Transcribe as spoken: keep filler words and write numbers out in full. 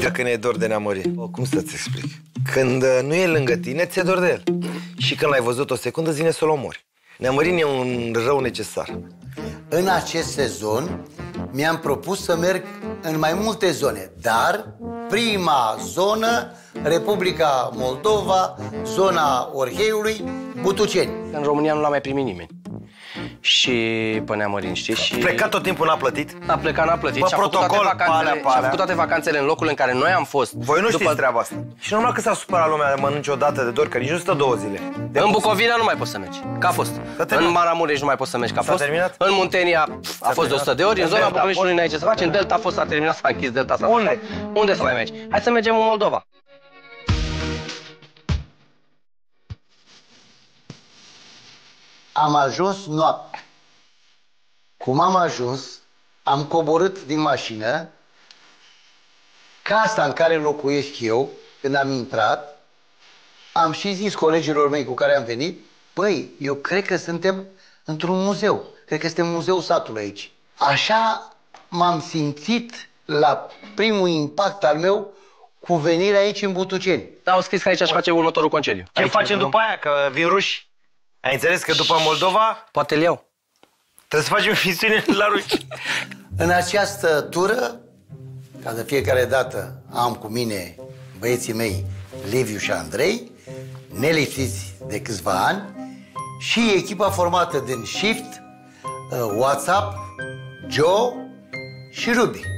că ne-e dor de Neamărin. Cum să-ți explic? Când nu e lângă tine, ți-e dor de el. Și când l-ai văzut o secundă, îți vine să-l omori. Neamărin e un rău necesar. În acest sezon mi-am propus să merg în mai multe zone, dar prima zonă, Republica Moldova, zona Orheiului, Butuceni. În România nu l-a mai primit nimeni. Și pe Neamărin, știi? Și... Plecat tot timpul, n-a plătit? A plecat, n-a plătit. Bă, și a făcut toate protocol, vacanțele, palea, palea. și a făcut toate vacanțele în locul în care noi am fost. Voi nu după... știți treaba asta. Și normal că s-a supărat lumea de mănânci o dată de dor, că nici nu stă două zile. De în Bucovina nu mai poți să mergi, că a fost. În Maramureș nu mai poți să mergi, că a fost. Terminat? În Muntenia a fost de o sută de ori, în zona Bucureștiului n-ai ce să faci, în Delta a fost, s-a terminat, s-a închis Delta. S-a Unde? Unde să mai mergi? Hai să mergem în Moldova. Am ajuns noaptea. Cum am ajuns, am coborât din mașină, casa în care locuiesc eu, când am intrat, am și zis colegilor mei cu care am venit, băi, eu cred că suntem într-un muzeu, cred că suntem muzeul satului aici. Așa m-am simțit la primul impact al meu cu venirea aici în Butuceni. Da, au scris că aici aș face următorul concediu. Ce aici facem după aia? Că vin ruși. Ai înțeles că după Moldova poate îl iau. Trebuie să facem misiune la ruși. În această tură, ca de fiecare dată am cu mine băieții mei Liviu și Andrei, nelipsiți de câțiva ani, și echipa formată din Shift, WhatsApp, Joe și Ruby.